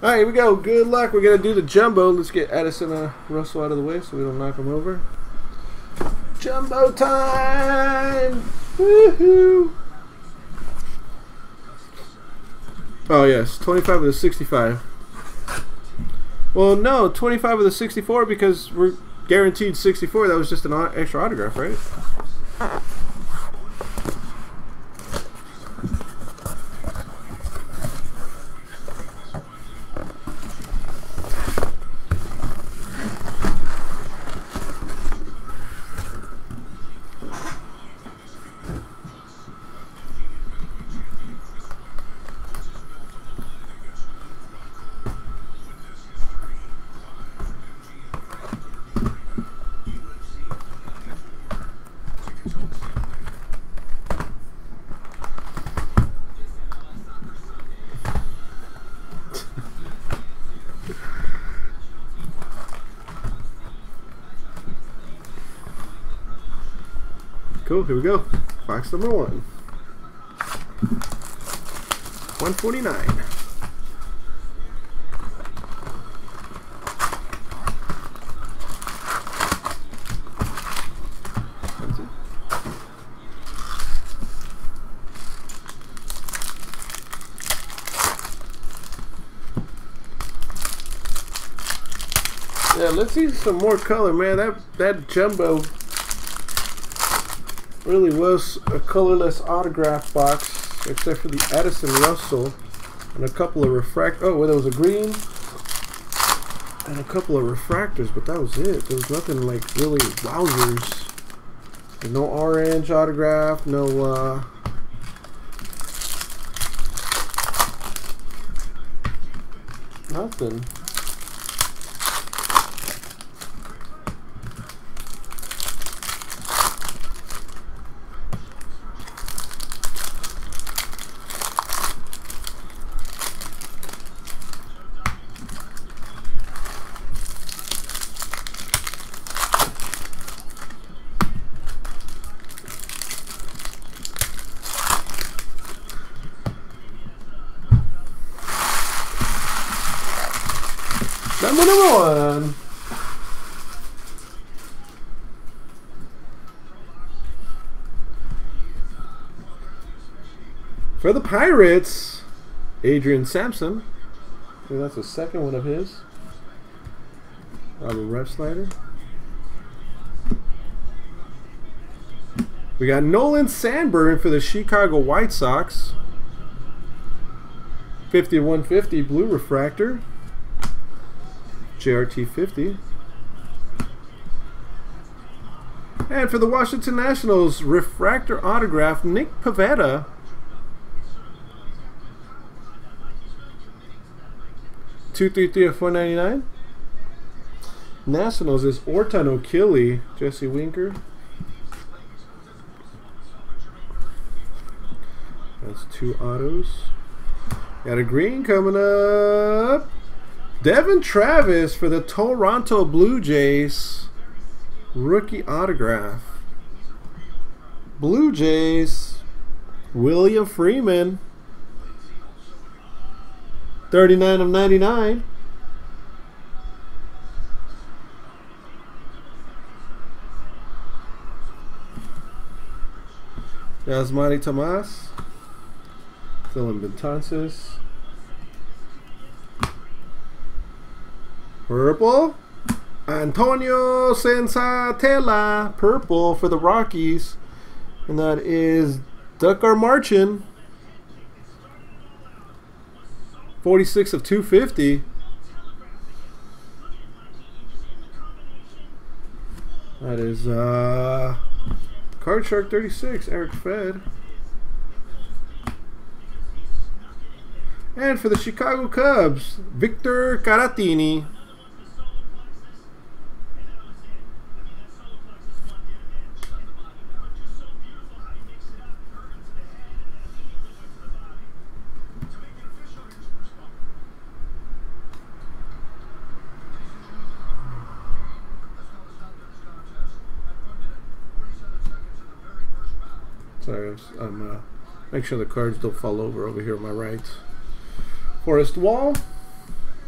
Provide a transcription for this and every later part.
All right, here we go. Good luck. We're going to do the jumbo. Let's get Addison Russell out of the way so we don't knock him over. Jumbo time! Woohoo! Oh, yes. 25 of the 65. Well, no. 25 of the 64 because we're guaranteed 64. That was just an extra autograph, right? Cool, here we go. Box number 1. 149. That's it. Yeah, let's see some more color, man. That jumbo really was a colorless autograph box, except for the Addison Russell and a couple of oh, well, there was a green and a couple of refractors, but that was it. There was nothing like really wowzers. There's no orange autograph, no nothing. Number 1. For the Pirates, Adrian Sampson. I think that's the second one of his. Robert Refsnyder. We got Nolan Sandberg for the Chicago White Sox. 50/150 blue refractor. JRT 50. And for the Washington Nationals, refractor autograph, Nick Pivetta. $233 of $499. Nationals is Orton O'Killy, Jesse Winker. That's 2 autos. Got a green coming up. Devin Travis for the Toronto Blue Jays. Rookie autograph. Blue Jays. William Freeman. 39 of 99. Yasmani Tomas. Dylan Betances. Purple. Antonio Sensatella. Purple for the Rockies. And that is Ducker Marchin. 46 of 250. That is Card Shark 36, Eric Fed. And for the Chicago Cubs, Victor Caratini. Sorry, I'm make sure the cards don't fall over here on my right. Forrest Wall.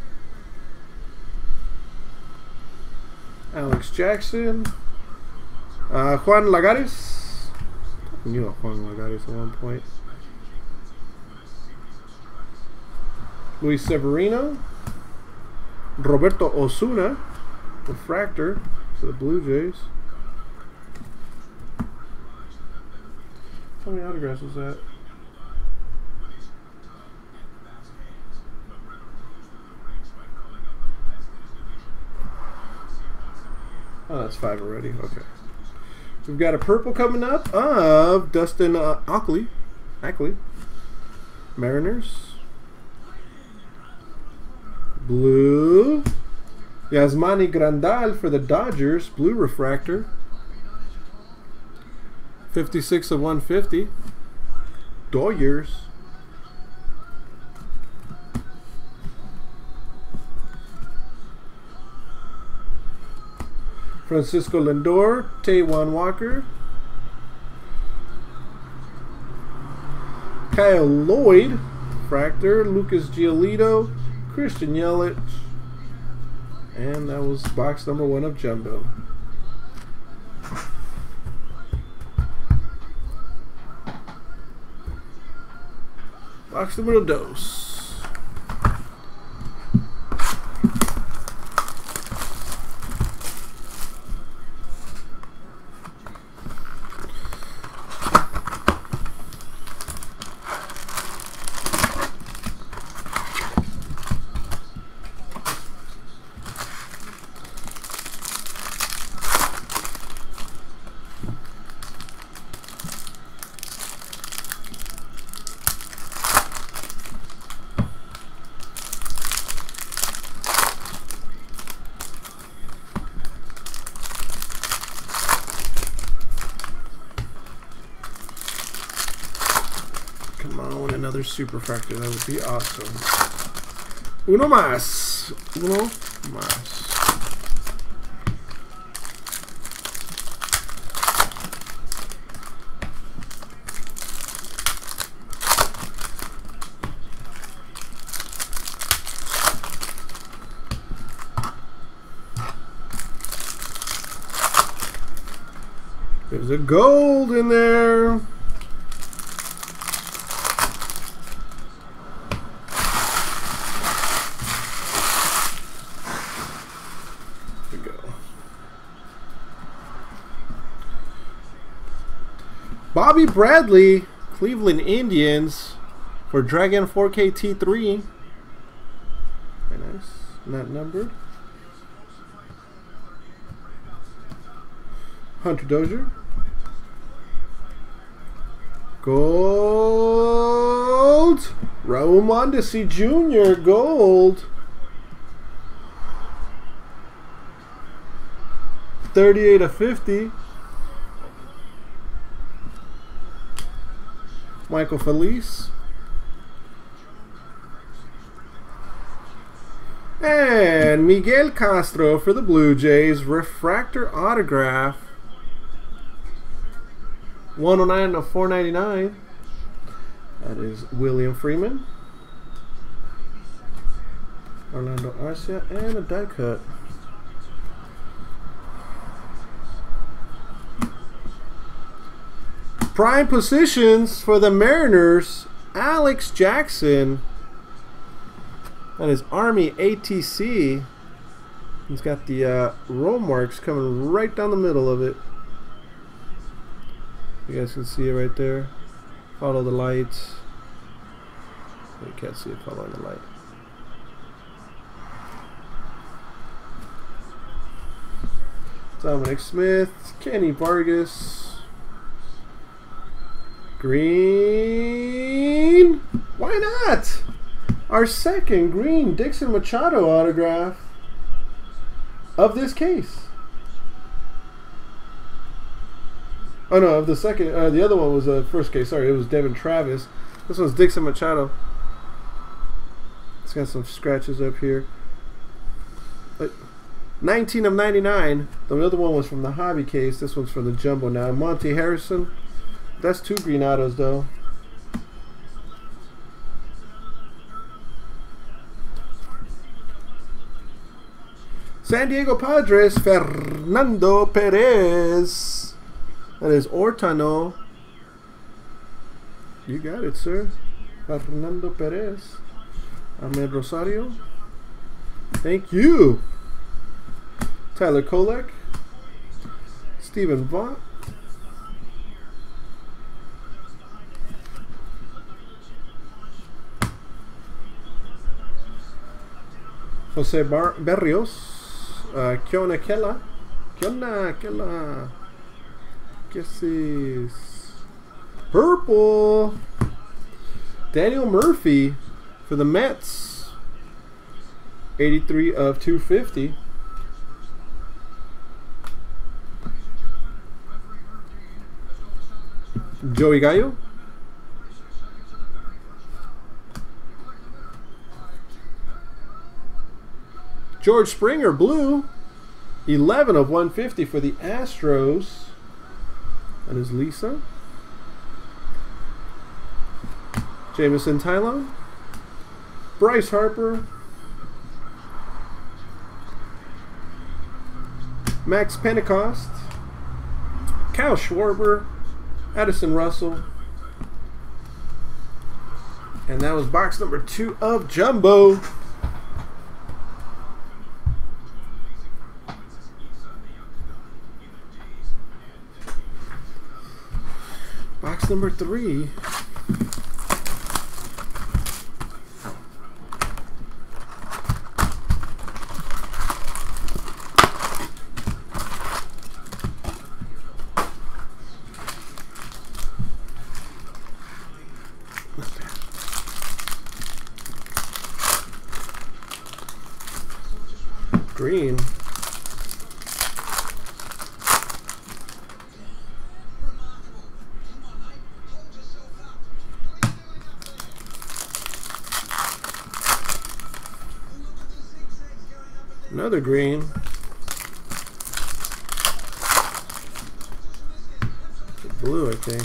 Alex Jackson. Juan Lagares. I knew Juan Lagares at one point. Luis Severino. Roberto Osuna. Refractor for the Blue Jays. How many autographs was that? Oh, that's 5 already. Okay. We've got a purple coming up of Dustin Ackley. Mariners. Blue. Yasmani Grandal for the Dodgers. Blue refractor. 56 of 150. Dodgers. Francisco Lindor, Taijuan Walker, Kyle Lloyd, refractor, Lucas Giolito, Christian Yelich, and that was box number 1 of Jumbo. Box number 2. Another super fractor, that would be awesome. Uno más. There's a gold in there. Bobby Bradley, Cleveland Indians for Dragon 4K T3. Very nice. Not numbered. Hunter Dozier. Gold. Raul Mondesi Jr. Gold. 38 of 50. Michael Felice. And Miguel Castro for the Blue Jays. Refractor autograph. 109 of 499. That is William Freeman. Orlando Arcia. And a die cut. Prime positions for the Mariners, Alex Jackson. That is Army ATC. He's got the roll marks coming right down the middle of it. You guys can see it right there. Follow the light. You can't see it following the light. Dominic Smith, Kenny Vargas. Green. Why not? Our second green Dixon Machado autograph of this case. Oh no, of the second. The other one was the first case. Sorry, it was Devin Travis. This one's Dixon Machado. It's got some scratches up here. But 19 of 99. The other one was from the hobby case. This one's from the jumbo now. Monty Harrison. That's 2 green autos though. San Diego Padres, Fernando Perez. That is Ortano. You got it, sir. Fernando Perez. Ahmed Rosario. Thank you. Tyler Kolek. Stephen Vaught. Jose Berrios. Kiona Kella. Kella. Guess is purple. Daniel Murphy for the Mets. 83 of 250. Joey Gallo. George Springer, blue. 11 of 150 for the Astros. That is Lisa. Jameson Tylo. Bryce Harper. Max Pentecost. Kyle Schwarber. Addison Russell. And that was box number 2 of Jumbo. Box number 3. Green. Another green. Blue, I think.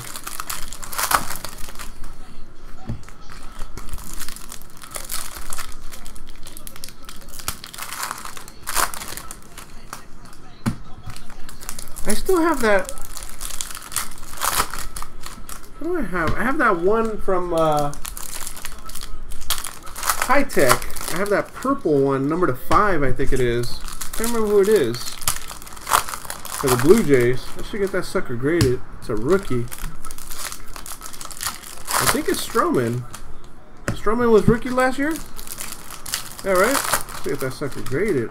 I still have that. What do I have? I have that one from High Tech. I have that purple one, number to 5, I think it is. I can't remember who it is. For the Blue Jays. I should get that sucker graded. It's a rookie. I think it's Stroman. Stroman was rookie last year? Yeah, right? Let's get that sucker graded.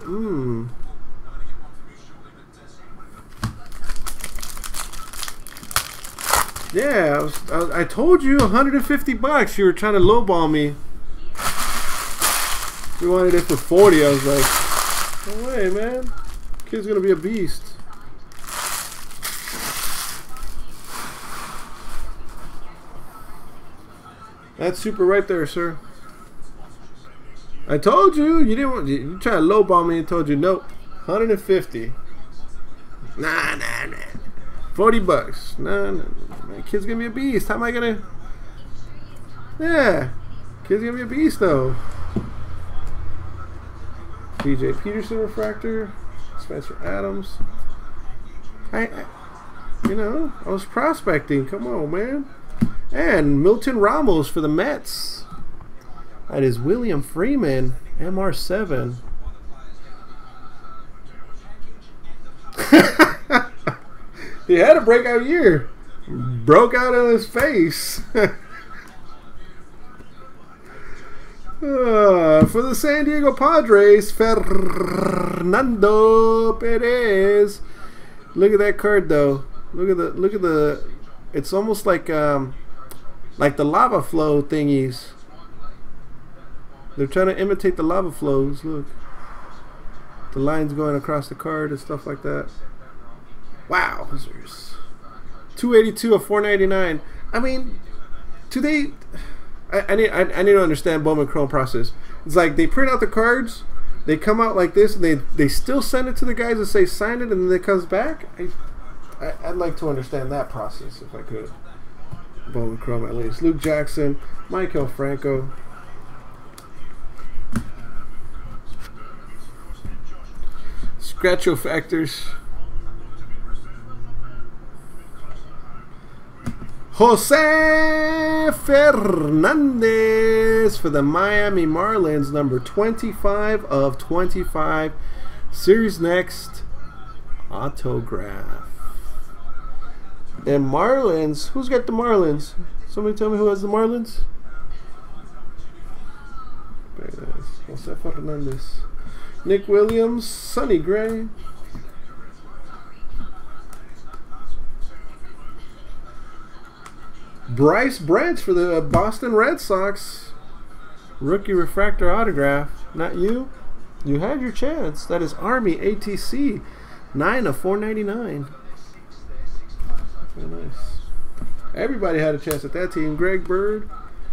Yeah, I told you $150. You were trying to lowball me. You wanted it for 40. I was like, no way, man. Kid's gonna be a beast. That's super right there, sir. I told you. You didn't want. You tried to lowball me and told you nope. 150. Nah. $40. Nah. My kid's gonna be a beast. How am I gonna? Yeah, kid's gonna be a beast though. DJ Peterson refractor, Spencer Adams. I was prospecting. Come on, man. And Milton Ramos for the Mets. That is William Freeman, MR7. He had a breakout year. Broke out on his face. For the San Diego Padres, Fernando Perez. Look at that card, though. Look at the. It's almost like the lava flow thingies. They're trying to imitate the lava flows. Look, the lines going across the card and stuff like that. Wow, 282 of 499. I mean, today. I need to understand Bowman Chrome process. It's like they print out the cards, they come out like this, and they still send it to the guys and say sign it, and then it comes back. I'd like to understand that process if I could. Bowman Chrome at least. Luke Jackson, Michael Franco. Scratcho Factors. Jose Fernandez for the Miami Marlins, number 25 of 25. Series next autograph. And Marlins, who's got the Marlins? Somebody tell me who has the Marlins? Very nice. Jose Fernandez. Nick Williams, Sonny Gray. Bryce Branch for the Boston Red Sox. Rookie refractor autograph. Not you? You had your chance. That is Army ATC. 9 of 499. Very nice. Everybody had a chance at that team. Greg Bird.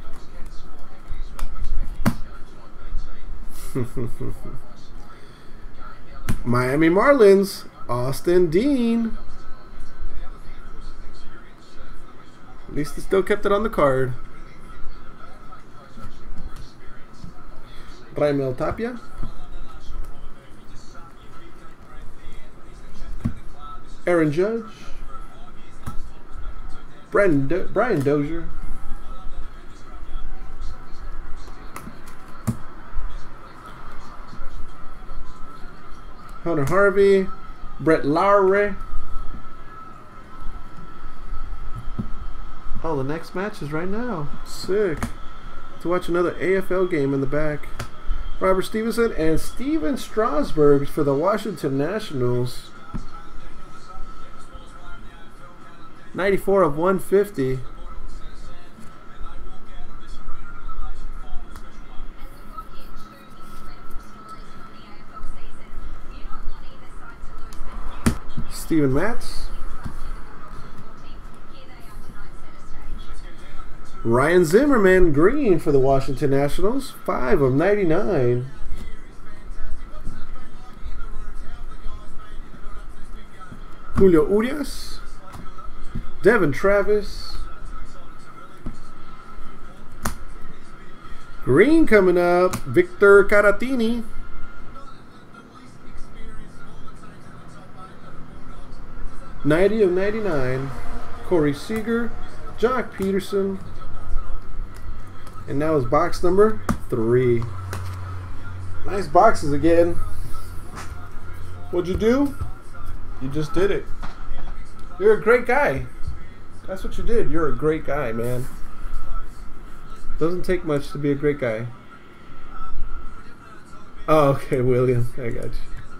Miami Marlins. Austin Dean. At least they still kept it on the card. Raimel Tapia. Aaron Judge. Brian Dozier. Hunter Harvey. Brett Lowry. Oh, the next match is right now. Sick. To watch another AFL game in the back. Robert Stevenson and Steven Strasburg for the Washington Nationals. 94 of 150. Steven Matz. Ryan Zimmerman, green for the Washington Nationals. 5 of 99. Julio Urias. Devin Travis. Green coming up. Victor Caratini. '90 of 99. Corey Seager. Jock Peterson. And now is box number 3. Nice boxes again. What'd you do? You just did it. You're a great guy. That's what you did. You're a great guy, man. Doesn't take much to be a great guy. Oh, okay, William. I got you.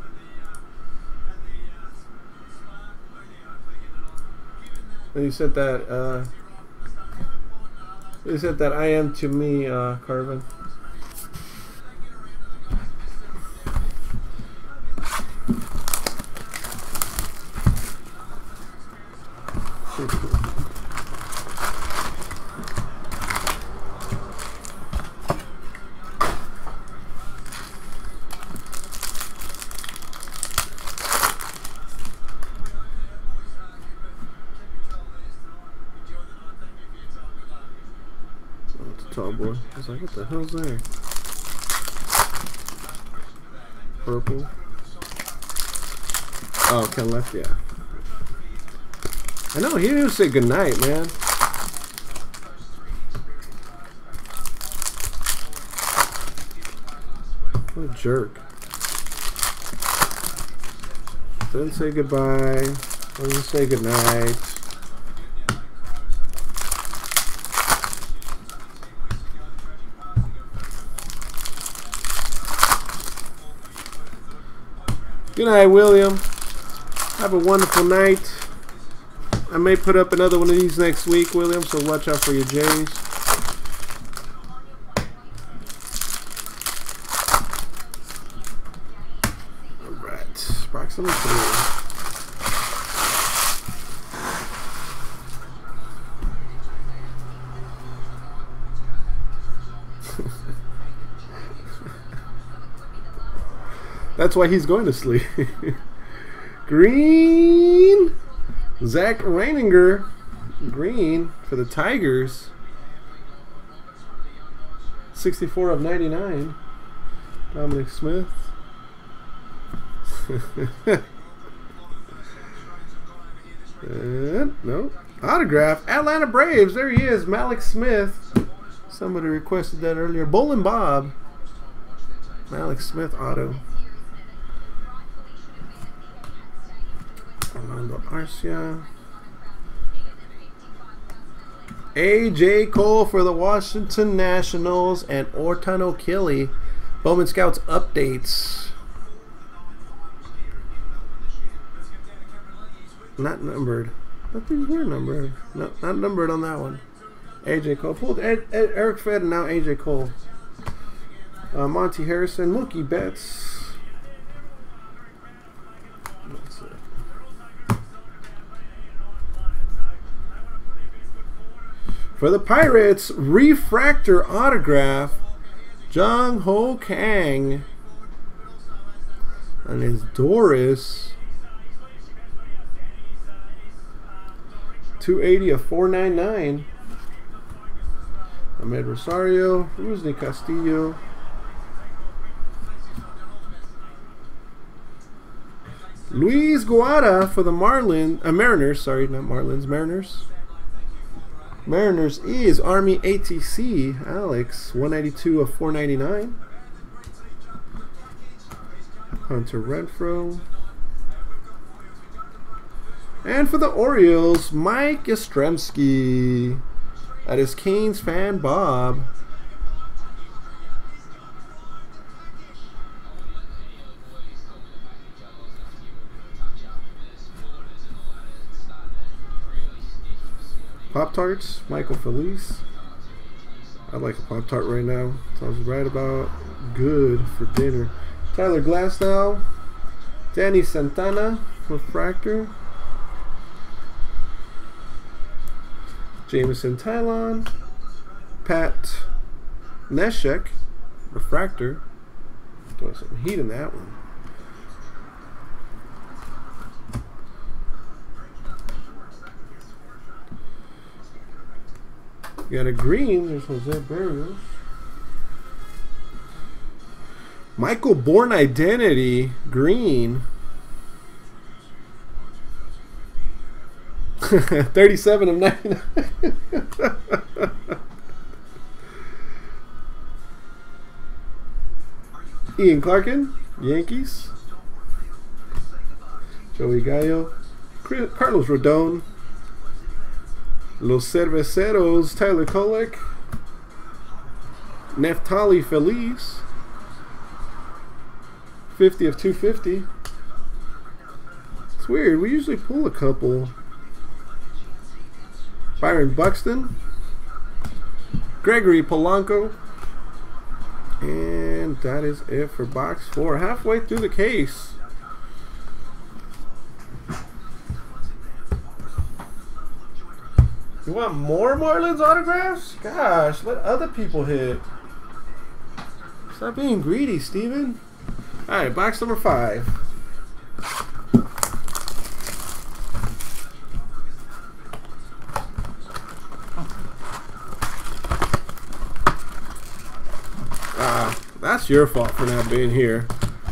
And you said that, I am to me, Carvin. Tall boy. I was like, what the hell's there? Purple. Oh, Ken left, yeah. I know, he didn't say goodnight, man. What a jerk. Didn't say goodbye. Didn't say goodnight. Good night, William. Have a wonderful night. I may put up another one of these next week, William, so watch out for your J's. Alright, box number 3. That's why he's going to sleep. Green. Zach Reininger. Green for the Tigers. 64 of 99. Dominic Smith. No. Autograph. Atlanta Braves. There he is. Malik Smith. Somebody requested that earlier. Bowling Bob. Malik Smith auto. Orlando Arcia. A.J. Cole for the Washington Nationals and Orton O'Kelly. Bowman Scouts updates. Not numbered. I think we're numbered. No, not numbered on that one. A.J. Cole. Pulled Eric Fed and now A.J. Cole. Monty Harrison. Mookie Betts. That's it. For the Pirates, refractor autograph, Jung Ho Kang. And his Doris. 280 of 499. Ahmed Rosario, Rusney Castillo. Luis Guada for the Mariners. Sorry, not Marlins, Mariners. Mariners is Army ATC, Alex, 192 of 499. Hunter Renfroe. And for the Orioles, Mike Yastrzemski. That is Canes fan Bob. Pop-Tarts, Michael Felice. I'd like a Pop-Tart right now. Sounds right about good for dinner. Tyler Glasnow. Danny Santana, refractor. Jameson Tylon. Pat Neshek, refractor. Throwing some heat in that one. You got a green. There's Jose Barrios. Michael Bourne Identity, green. 37 of 99. Ian Clarkin, Yankees. Joey Gallo. Carlos Rodon. Los Cerveceros, Tyler Kolek. Neftali Feliz. 50 of 250. It's weird. We usually pull a couple. Byron Buxton. Gregory Polanco. And that is it for box 4. Halfway through the case. You want more Marlins autographs? Gosh, let other people hit. Stop being greedy, Steven. Alright, box number 5. That's your fault for not being here.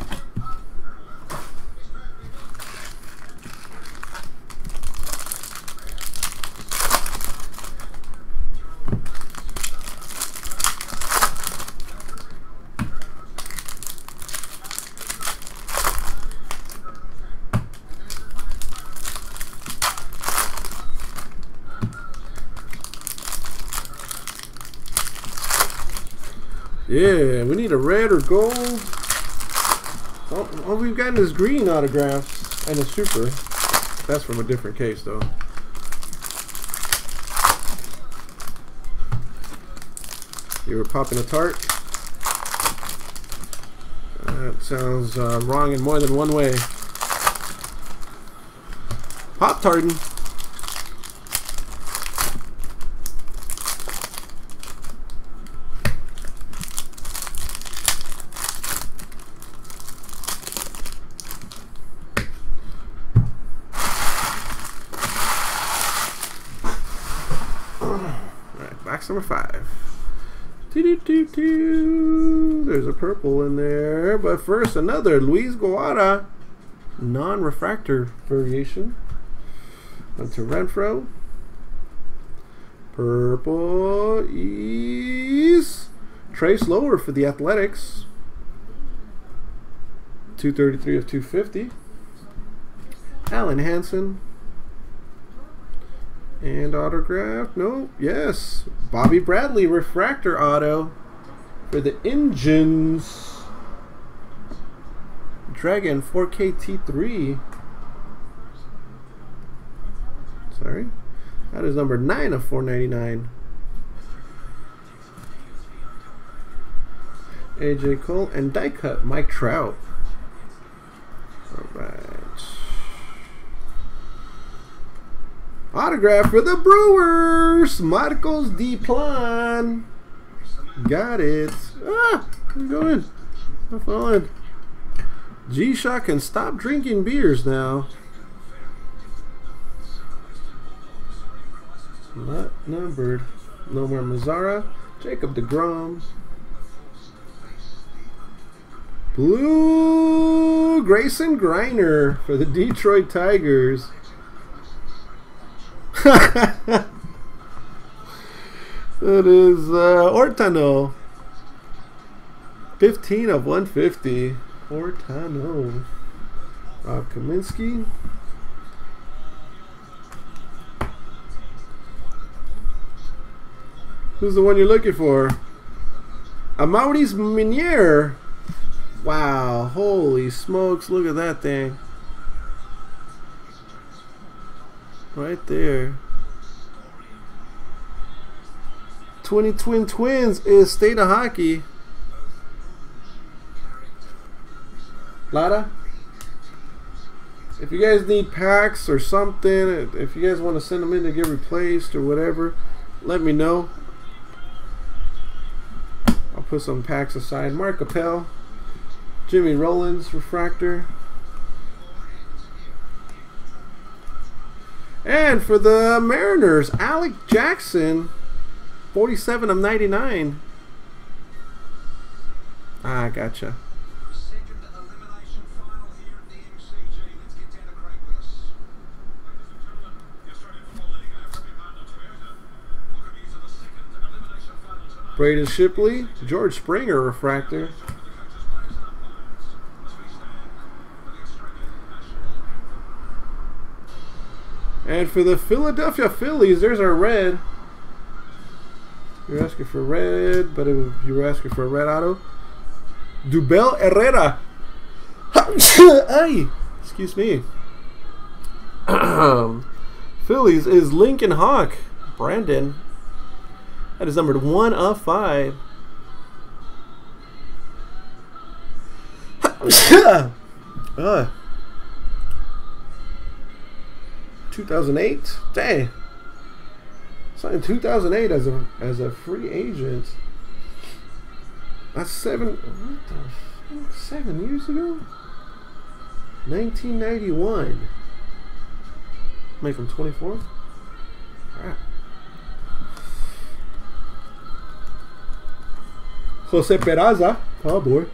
Yeah, we need a red or gold. All we've gotten is green autographs and a super. That's from a different case, though. You were popping a tart? That sounds wrong in more than one way. Pop-tarting. Box number 5. There's a purple in there. But first, another Luis Guada. non-refractor variation. Hunter Renfroe. Purple is Trace Lower for the Athletics. 233 of 250. Alan Hansen. And autograph. No, yes. Bobby Bradley refractor auto for the Indians. Dragon 4K T3. Sorry. That is number 9 of 499. AJ Cole and die cut Mike Trout. Alright. Autograph for the Brewers, Marcos Diplan. Got it. Ah, I'm going. I'm falling. G-Shock can stop drinking beers now. Not numbered. No more Mazzara. Jacob deGrom. Blue Grayson Greiner for the Detroit Tigers. That is Ortano. 15 of 150. Ortano. Rob Kaminsky. Who's the one you're looking for? Amaurice Minier. Wow, holy smokes, look at that thing. Right there. 20 Twins is State of Hockey. Lada, if you guys need packs or something, if you guys want to send them in to get replaced or whatever, let me know. I'll put some packs aside. Mark Appel, Jimmy Rollins refractor. And for the Mariners, Alec Jackson, 47 of 99. Ah, gotcha. Braden Shipley, George Springer refractor. And for the Philadelphia Phillies, there's our red. You're asking for red, but you were asking for a red auto. Dubel Herrera. Ay, excuse me. Phillies is Lincoln Hawk. Brandon. That is numbered 1 of 5. 2008. Dang. Signed 2008 as a free agent. That's 7 years ago. 1991. Make him 24. Crap. Jose Peraza. Oh boy.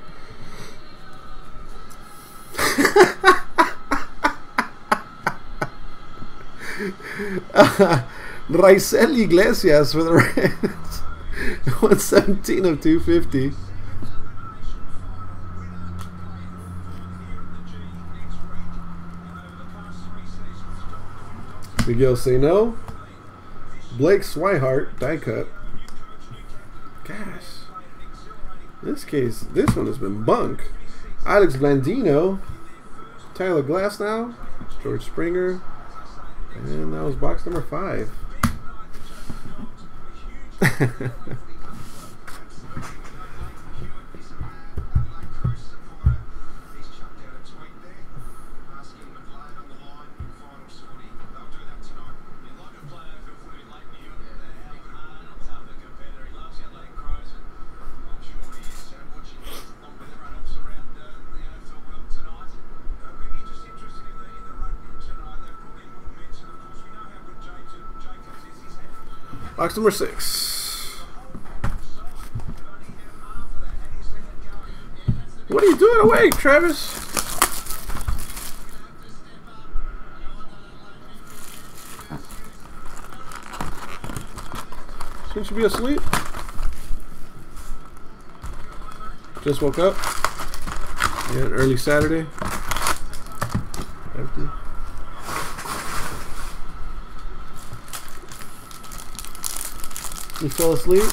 Raisel Iglesias for the Reds. 117 of 250. Miguel Sano. Blake Swihart, die cut. Gosh. This case, this one has been bunk. Alex Blandino. Tyler Glasnow. George Springer. And that was box number 5. Box number 6. What are you doing awake, Travis? Shouldn't you be asleep? Just woke up. Yeah, early Saturday. Empty. You fell asleep?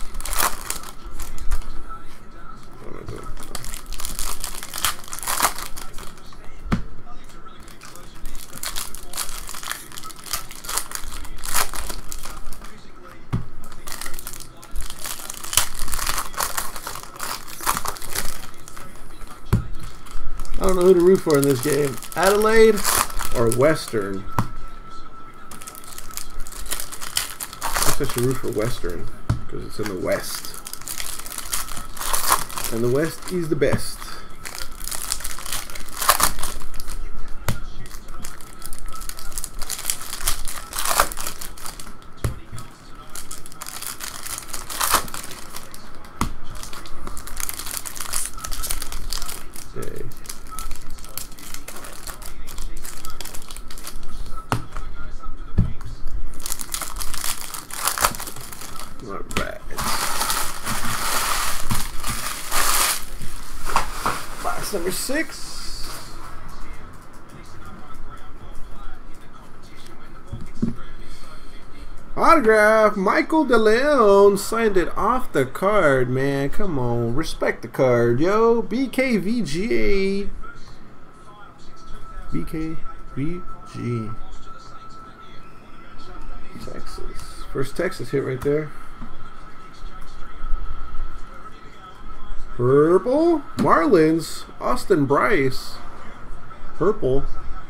I don't know who to root for in this game. Adelaide or Western? I guess I should root for Western because it's in the West. And the West is the best. Okay. Alright. Box number 6. Autograph. Michael DeLeon signed it off the card, man. Come on. Respect the card, yo. BKVGA. BKVG. Texas. First Texas hit right there. Purple. Marlins. Austin Bryce. Purple.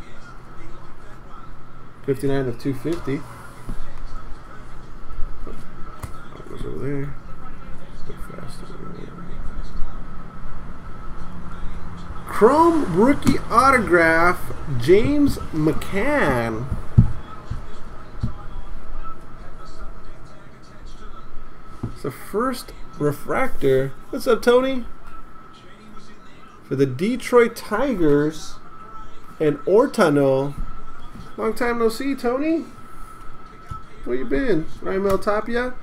59 of 250. That goes over there. Go faster. Chrome rookie autograph. James McCann. It's the first refractor. What's up, Tony? For the Detroit Tigers and Ortano. Long time no see, Tony. Where you been? Raimel Tapia?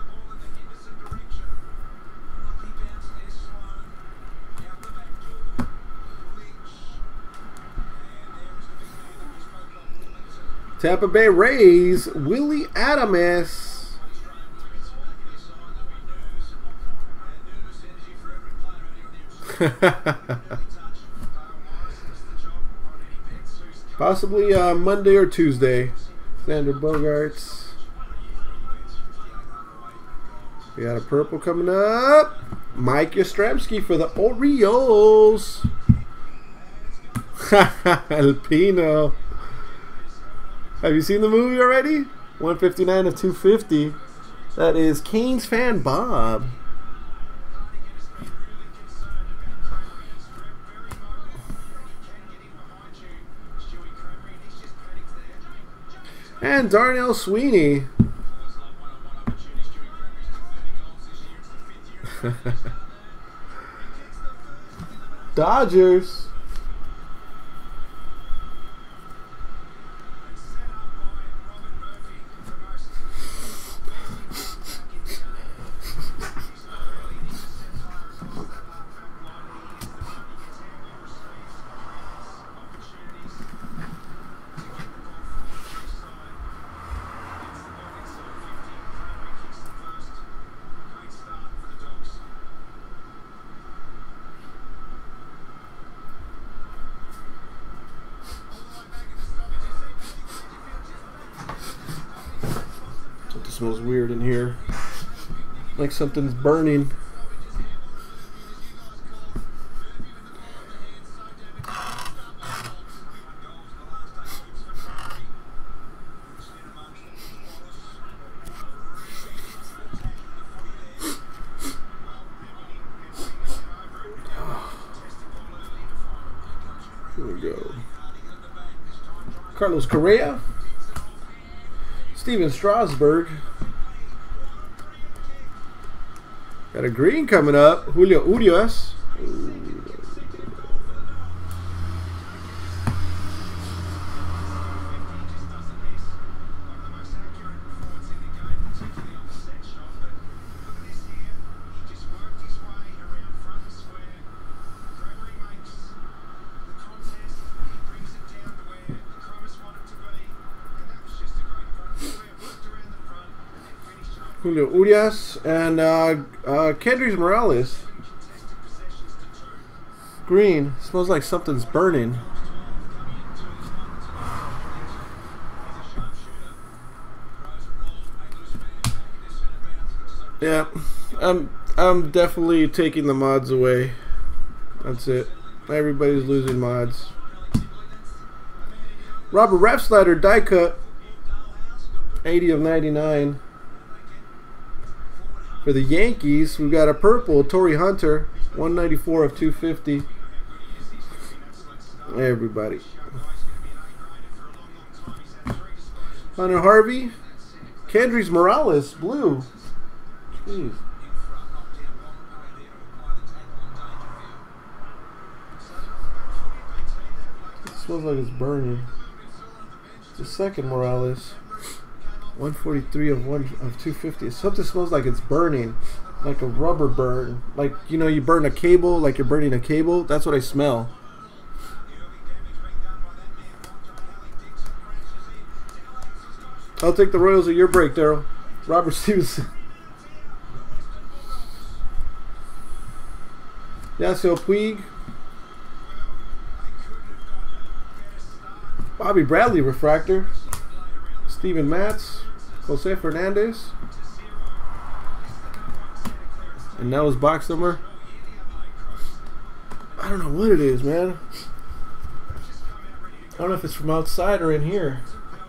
Tampa Bay Rays, Willie Adames. Possibly Monday or Tuesday. Xander Bogaerts. We got a purple coming up. Mike Yastrzemski for the Orioles. Alpino. Have you seen the movie already? 159 of 250. That is Canes fan Bob. And Darnell Sweeney. Dodgers. It smells weird in here. Like something's burning. Here we go. Carlos Correa. Steven Strasburg. Got a green coming up. Julio Urias. Julio Urias, and Kendrys Morales. Green. Smells like something's burning. Yeah, I'm definitely taking the mods away. That's it. Everybody's losing mods. Robert Refsnyder die cut. 80 of 99. For the Yankees, we've got a purple Torrey Hunter. 194 of 250. Everybody. Hunter Harvey. Kendrys Morales, blue. Jeez. It smells like it's burning. It's the second Morales. 143 of 250. Something smells like it's burning. Like a rubber burn. Like, you know, you burn a cable, like you're burning a cable. That's what I smell. I'll take the Royals at your break, Daryl. Robert Stevenson. Yasiel Puig. Bobby Bradley refractor. Steven Matz. Jose Fernandez. And that was box number. I don't know what it is, man. I don't know if it's from outside or in here.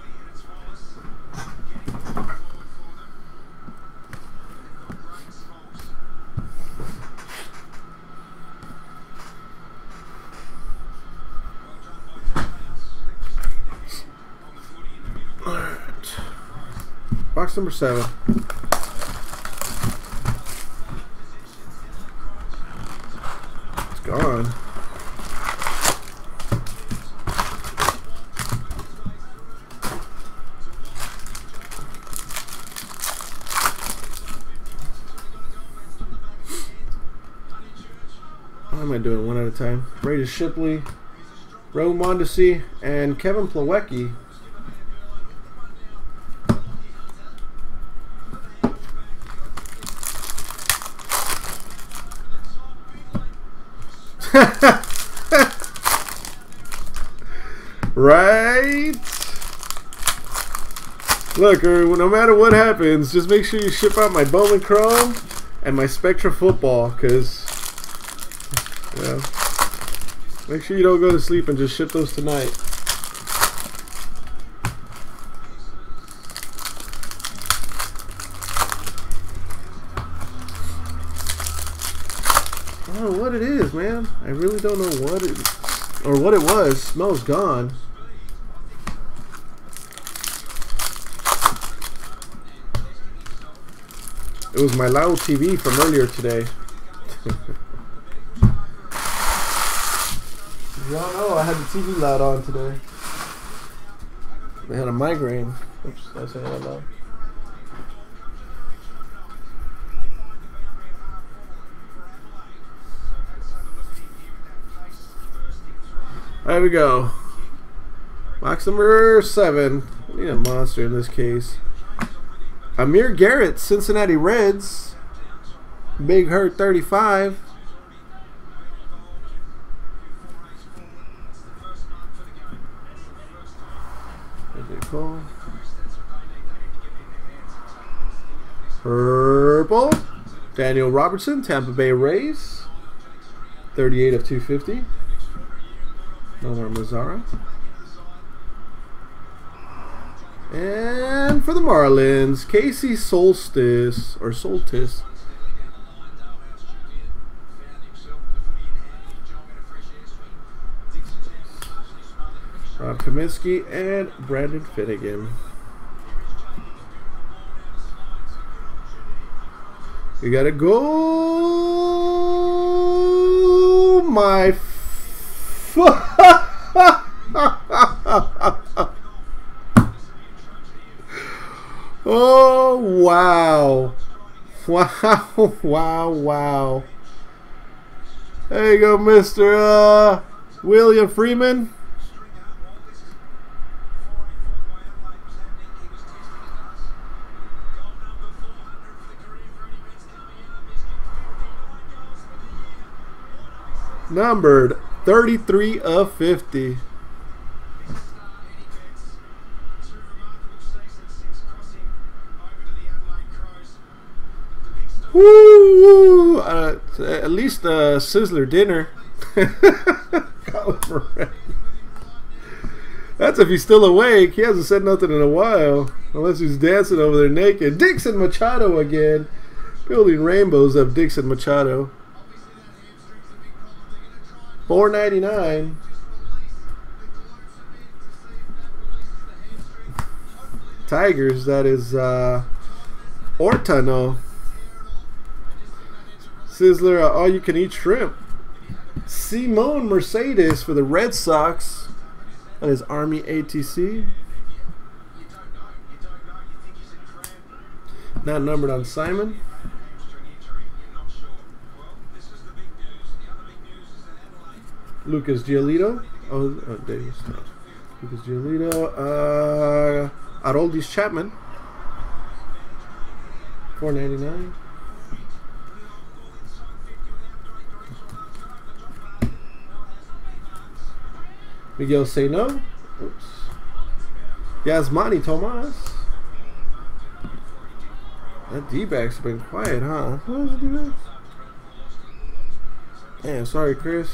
Box number 7. It's gone. How am I doing? One at a time. Brady Shipley, Roe Mondesi, and Kevin Plawecki. Right? Look, no matter what happens, just make sure you ship out my Bowman Chrome and my Spectra Football, because, yeah, make sure you don't go to sleep and just ship those tonight. I don't know what it is, man. I really don't know what it or what it was. Smell's gone. It was my loud TV from earlier today. Y'all know I had the TV loud on today. I had a migraine. Oops, I said that loud. There we go. Box number 7. I need a monster in this case. Amir Garrett, Cincinnati Reds. Big Hurt 35. Purple. Daniel Robertson, Tampa Bay Rays. 38 of 250. Nomar Mazara. And for the Marlins, Casey Solstice, or Soltis. Rob Kaminsky and Brandon Finnegan. We gotta go, my oh, wow. Wow, wow, wow. There you go, Mr. William Freeman. Numbered 33 of 50. Woo! At least a Sizzler dinner. That's if he's still awake. He hasn't said nothing in a while. Unless he's dancing over there naked. Dixon Machado again. Building rainbows of Dixon Machado. $4.99. Tigers, that is Ortano. Sizzler, all-you-can-eat shrimp. Simone Mercedes for the Red Sox. That is Army ATC. Not numbered on Simon. Lucas Giolito. Oh, Davis. Lucas Giolito. Aroldis Chapman. $4.99. Miguel Sano. Oops. Yasmani Tomas. That D-back's been quiet, huh? What was the D-backs? Yeah, sorry, Chris.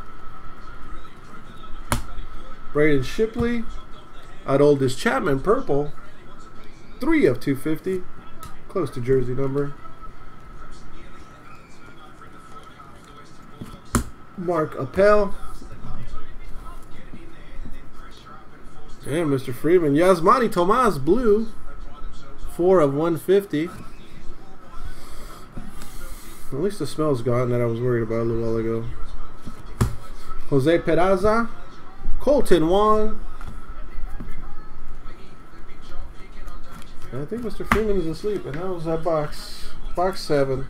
Braden Shipley. Aroldis Chapman, purple. 3 of 250. Close to jersey number. Mark Appel. Damn, Mr. Freeman. Yasmani Tomas, blue. 4 of 150. At least the smell's gone that I was worried about a little while ago. Jose Peraza. Colton Wong. I think Mr. Freeman is asleep. And that was that box. Box 7.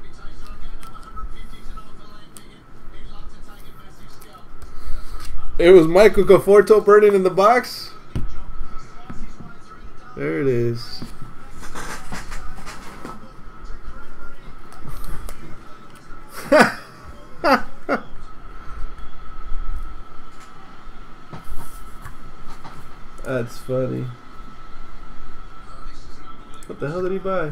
It was Michael Conforto burning in the box. There it is. That's funny. What the hell did he buy?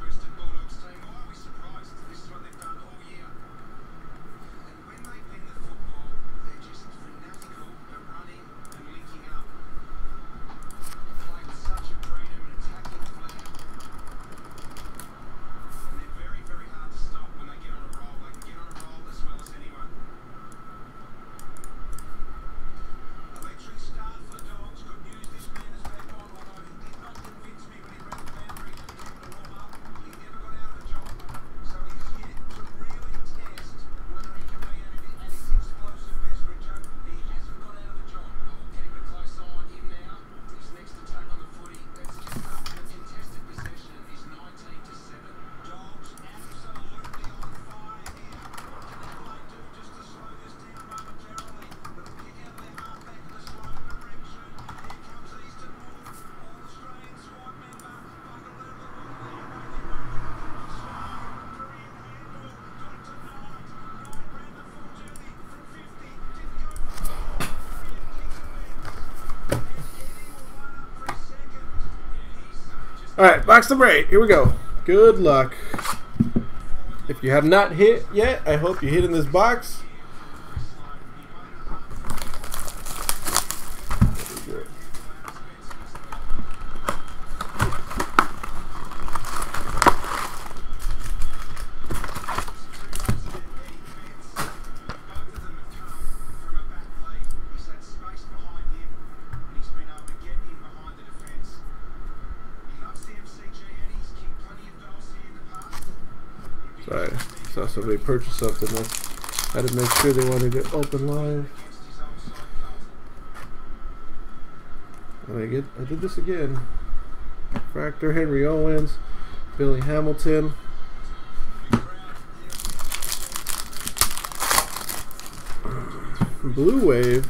Alright, box number 8. Here we go. Good luck. If you have not hit yet, I hope you hit in this box. Sorry, saw somebody purchase something. I had to make sure they wanted it open live. And I did this again. Fractor, Henry Owens, Billy Hamilton. Blue Wave.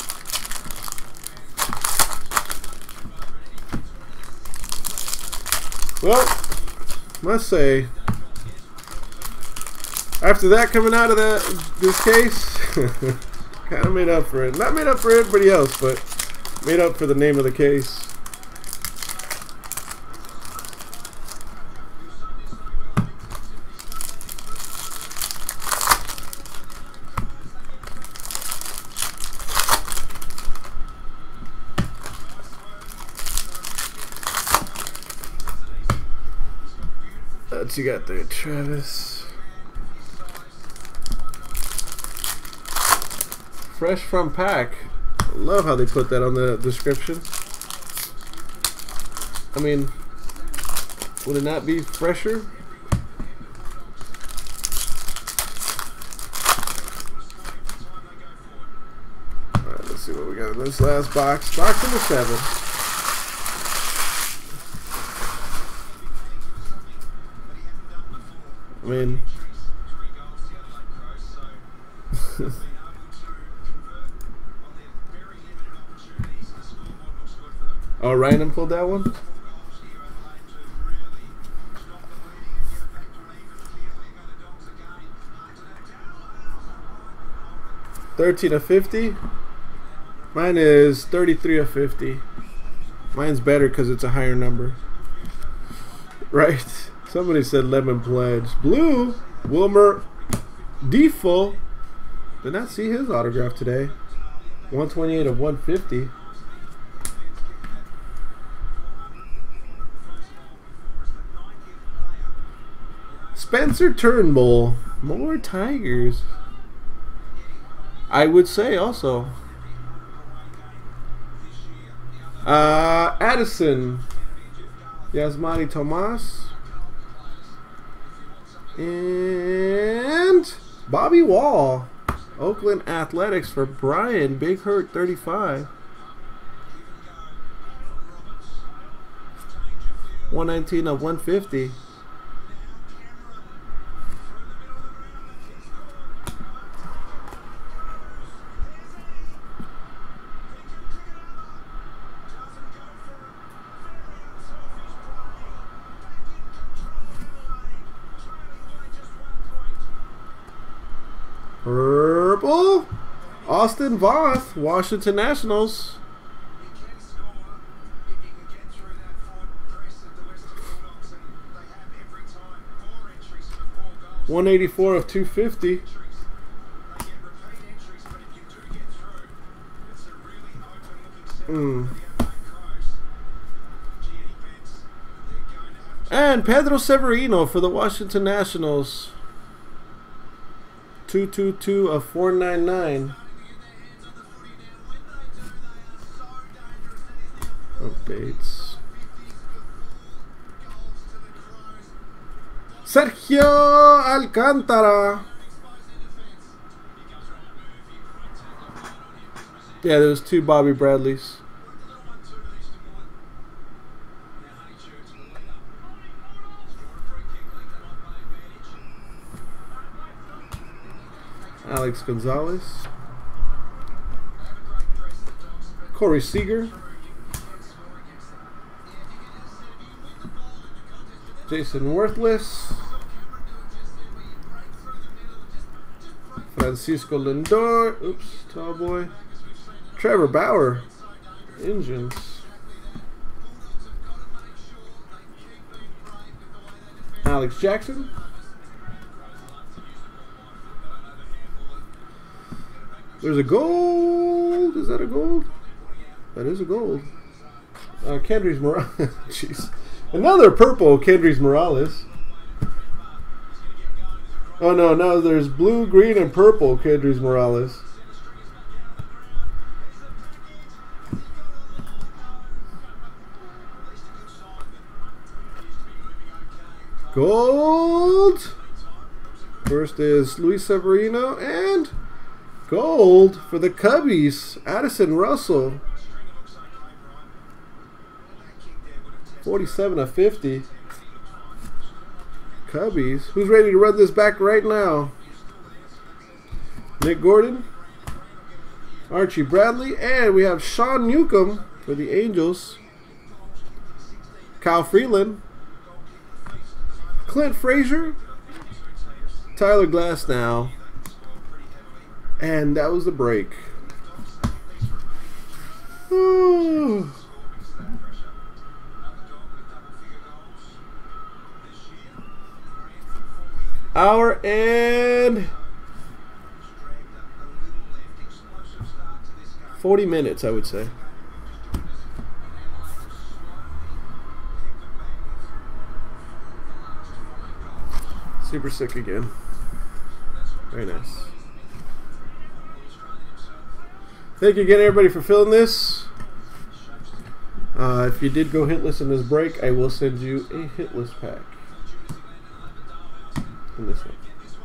Well, must say, after that coming out of this case, Kind of made up for it. Not made up for everybody else, but made up for the name of the case. What you got there, Travis? Fresh from pack. I love how they put that on the description. I mean, would it not be fresher? Alright, let's see what we got in this last box. Box number 7. I mean, oh, Ryan pulled that one. $13/50. Mine is $33/50. Mine's better because it's a higher number, right? Somebody said lemon pledge. Blue, Wilmer Defoe. Did not see his autograph today. 128/150. Spencer Turnbull. More Tigers. I would say also. Addison. Yasmani Tomas. And Bobby Wall, Oakland Athletics for Brian. Big Hurt 35. 119/150. Purple, Austin Voth, Washington Nationals. $184/250. And Pedro Severino for the Washington Nationals. 222/499. Updates. Sergio Alcántara. Yeah, there was 2 Bobby Bradleys. Alex Gonzalez, Corey Seager, Jason Worthless, Francisco Lindor, oops, tall boy, Trevor Bauer, Engines, Alex Jackson, there's a gold. Is that a gold? That is a gold. Kendrys Morales. Jeez. Another purple Kendrys Morales. Oh no, no, there's blue, green, and purple Kendrys Morales. Gold. First is Luis Severino and gold for the Cubbies, Addison Russell. 47/50. Cubbies. Who's ready to run this back right now? Nick Gordon, Archie Bradley, and we have Sean Newcomb for the Angels. Kyle Freeland, Clint Frazier, Tyler Glasnow, And that was the break. Hour and 40 minutes, I would say. Super sick again. Very nice. Thank you again, everybody, for filling this. If you did go hitless in this break, I will send you a hitless pack in this one.